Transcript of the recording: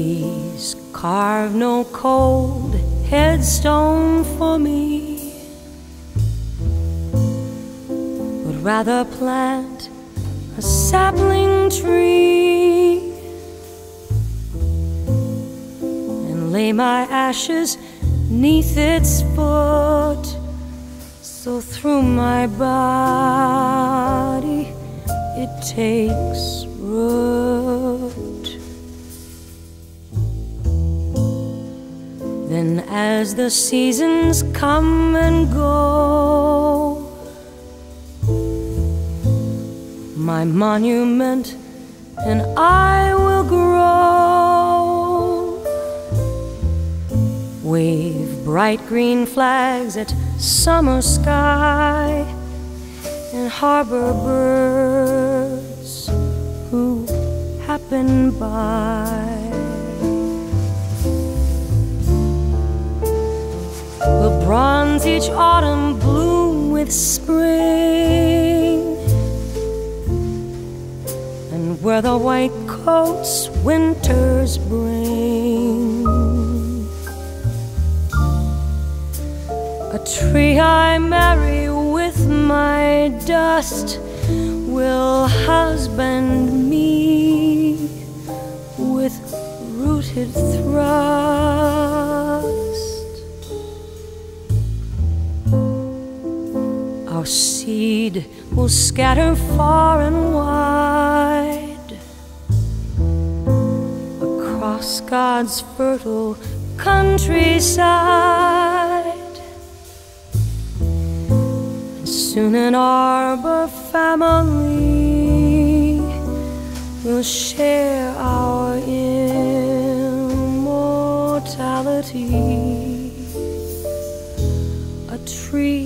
Please carve no cold headstone for me, but rather plant a sapling tree and lay my ashes 'neath its foot, so through my body it takes root. Then as the seasons come and go, my monument and I will grow. Wave bright green flags at summer sky and harbor birds who happen by. We'll bronze each autumn bloom with spring, and wear the white coats winters bring. A tree I marry with my dust will husband me with rooted thrust. Our seed will scatter far and wide across God's fertile countryside. Soon an arbor family will share our immortality. A tree